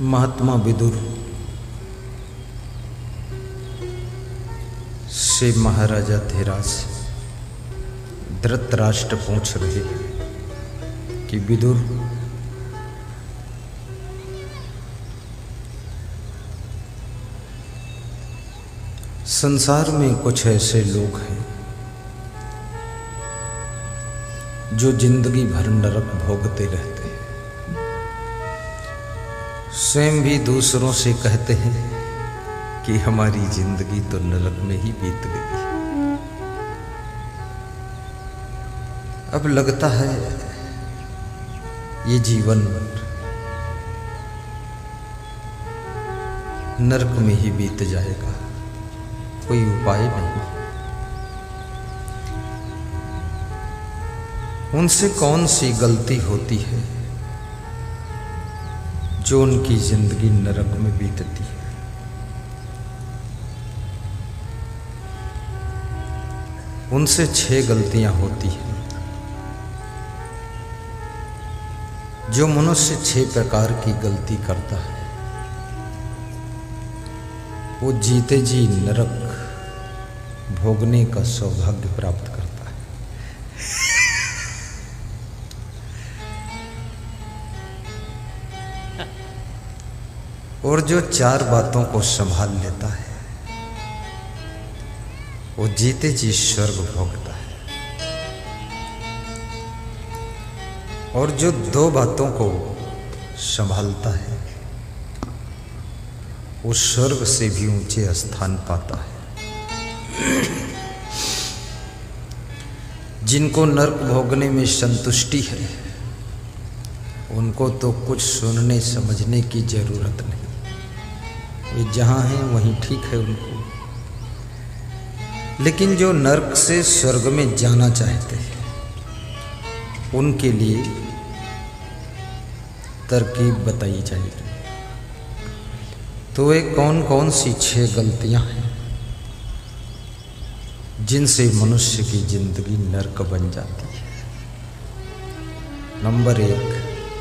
महात्मा विदुर से महाराजा धीराज धृतराष्ट्र पूछ रहे कि विदुर, संसार में कुछ ऐसे लोग हैं जो जिंदगी भर नरक भोगते रहते हैं, स्वयं भी दूसरों से कहते हैं कि हमारी जिंदगी तो नरक में ही बीत गई। अब लगता है ये जीवन नरक में ही बीत जाएगा, कोई उपाय नहीं। उनसे कौन सी गलती होती है जो उनकी जिंदगी नरक में बीतती है? उनसे 6 गलतियां होती हैं जो मनुष्य 6 प्रकार की गलती करता है, वो जीते जी नरक भोगने का सौभाग्य प्राप्त करता है। और जो 4 बातों को संभाल लेता है वो जीते जी स्वर्ग भोगता है। और जो 2 बातों को संभालता है वो स्वर्ग से भी ऊंचे स्थान पाता है। जिनको नरक भोगने में संतुष्टि है उनको तो कुछ सुनने समझने की जरूरत नहीं, वे जहाँ हैं वहीं ठीक है उनको। लेकिन जो नरक से स्वर्ग में जाना चाहते हैं उनके लिए तरकीब बताई जाएगी। तो वे कौन कौन सी 6 गलतियां हैं जिनसे मनुष्य की जिंदगी नरक बन जाती है? नंबर 1,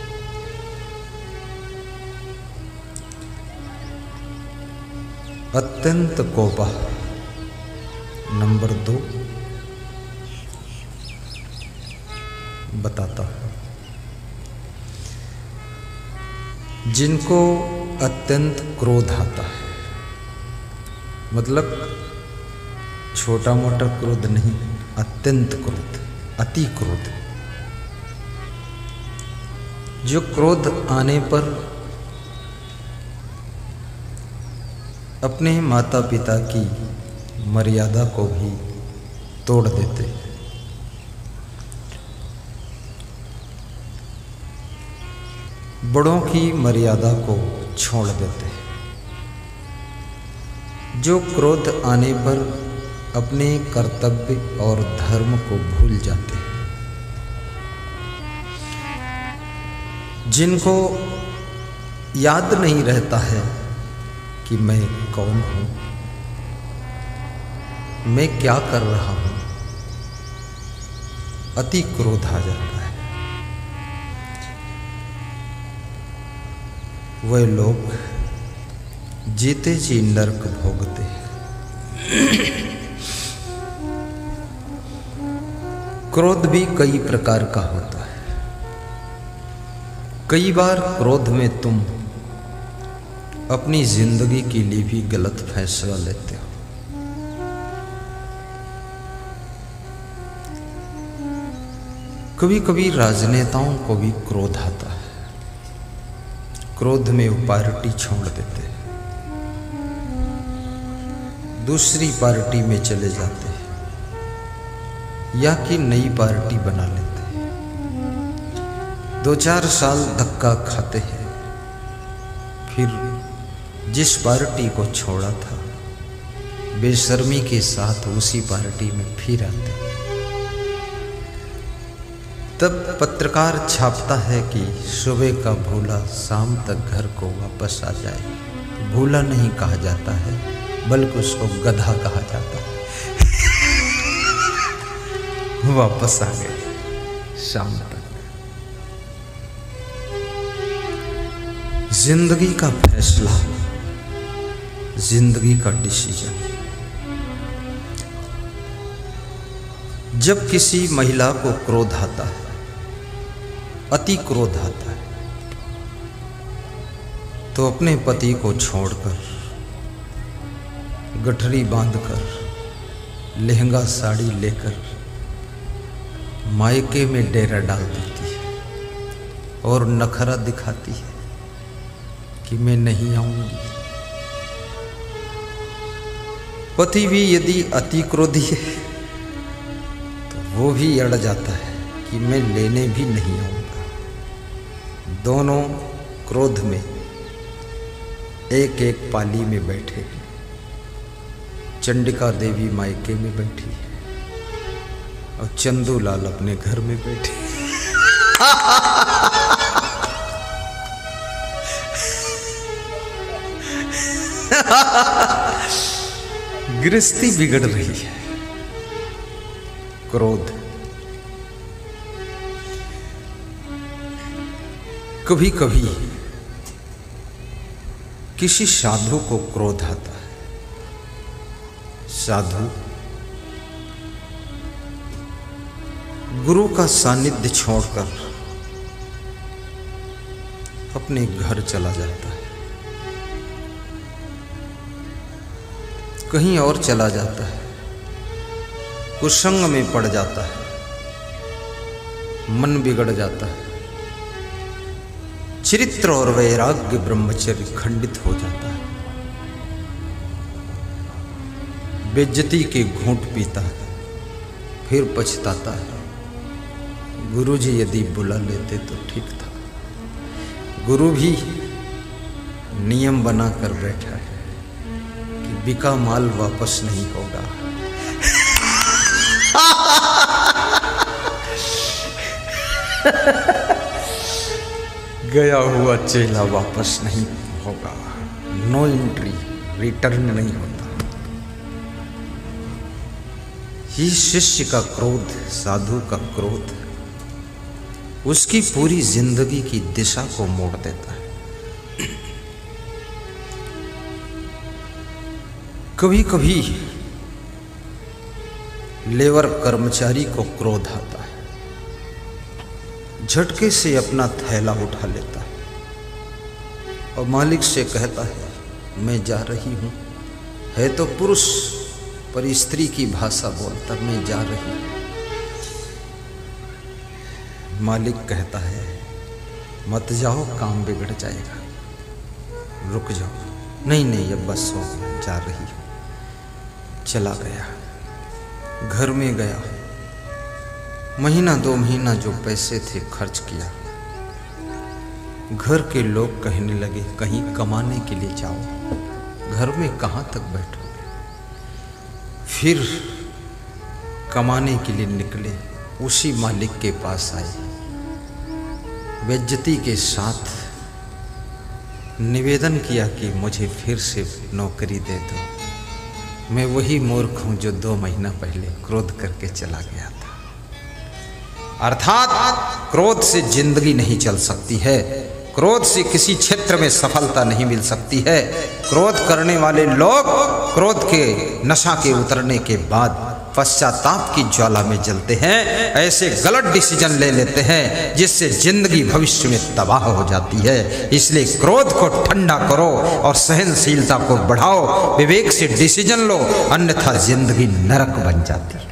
अत्यंत कोपा। नंबर 2, बताता हूं, जिनको अत्यंत क्रोध आता है, मतलब छोटा मोटा क्रोध नहीं, अत्यंत क्रोध, अति क्रोध। जो क्रोध आने पर अपने माता पिता की मर्यादा को भी तोड़ देते हैं। बड़ों की मर्यादा को छोड़ देते हैं। जो क्रोध आने पर अपने कर्तव्य और धर्म को भूल जाते हैं। जिनको याद नहीं रहता है कि मैं कौन हूं, मैं क्या कर रहा हूं, अति क्रोध आ जाता है। वह लोग जीते जी नरक भोगते हैं। क्रोध भी कई प्रकार का होता है। कई बार क्रोध में तुम अपनी जिंदगी के लिए भी गलत फैसला लेते हो। कभी कभी राजनेताओं को भी क्रोध आता है। क्रोध में वो पार्टी छोड़ देते हैं, दूसरी पार्टी में चले जाते हैं या कि नई पार्टी बना लेते हैं। 2-4 साल धक्का खाते हैं, फिर जिस पार्टी को छोड़ा था बेशर्मी के साथ उसी पार्टी में फिर आते हैं। तब पत्रकार छापता है कि सुबह का भूला शाम तक घर को वापस आ जाए। भूला नहीं कहा जाता है बल्कि उसको गधा कहा जाता है। वापस आ गए शाम तक। जिंदगी का फैसला, जिंदगी का डिसीजन। जब किसी महिला को क्रोध आता है, अति क्रोध आता है, तो अपने पति को छोड़कर, गठरी बांधकर, लहंगा साड़ी लेकर मायके में डेरा डाल देती है और नखरा दिखाती है कि मैं नहीं आऊंगी। पति भी यदि अति क्रोधी है तो वो भी अड़ जाता है कि मैं लेने भी नहीं आऊंगा। दोनों क्रोध में एक एक पाली में बैठे। चंडिका देवी मायके में बैठी है और चंदूलाल अपने घर में बैठे। गृहस्थी बिगड़ रही है। क्रोध। कभी कभी किसी साधु को क्रोध आता है। साधु गुरु का सानिध्य छोड़कर अपने घर चला जाता है, कहीं और चला जाता है, कुसंग में पड़ जाता है, मन बिगड़ जाता है, चरित्र और वैराग्य ब्रह्मचर्य खंडित हो जाता है, बेइज्जती के घूंट पीता है, फिर पछताता है। गुरुजी यदि बुला लेते तो ठीक था। गुरु भी नियम बनाकर बैठा है कि बिका माल वापस नहीं होगा। गया हुआ चेला वापस नहीं होगा। नो एंट्री, रिटर्न नहीं होता। ये शिष्य का क्रोध, साधु का क्रोध उसकी पूरी जिंदगी की दिशा को मोड़ देता है। कभी कभी लेबर कर्मचारी को क्रोध आता है, झटके से अपना थैला उठा लेता है और मालिक से कहता है मैं जा रही हूं। है तो पुरुष पर स्त्री की भाषा बोलता, मैं जा रही हूं। मालिक कहता है मत जाओ, काम बिगड़ जाएगा, रुक जाओ। नहीं नहीं, अब बस हो, जा रही हूं। चला गया, घर में गया, महीना 2 महीना जो पैसे थे खर्च किया। घर के लोग कहने लगे कहीं कमाने के लिए जाओ, घर में कहाँ तक बैठोगे। फिर कमाने के लिए निकले, उसी मालिक के पास आए, बेइज्जती के साथ निवेदन किया कि मुझे फिर से नौकरी दे दो। मैं वही मूर्ख हूं जो 2 महीना पहले क्रोध करके चला गया था। अर्थात क्रोध से जिंदगी नहीं चल सकती है, क्रोध से किसी क्षेत्र में सफलता नहीं मिल सकती है। क्रोध करने वाले लोग क्रोध के नशा के उतरने के बाद पश्चाताप की ज्वाला में जलते हैं। ऐसे गलत डिसीजन ले लेते हैं जिससे जिंदगी भविष्य में तबाह हो जाती है। इसलिए क्रोध को ठंडा करो और सहनशीलता को बढ़ाओ, विवेक से डिसीजन लो, अन्यथा जिंदगी नरक बन जाती है।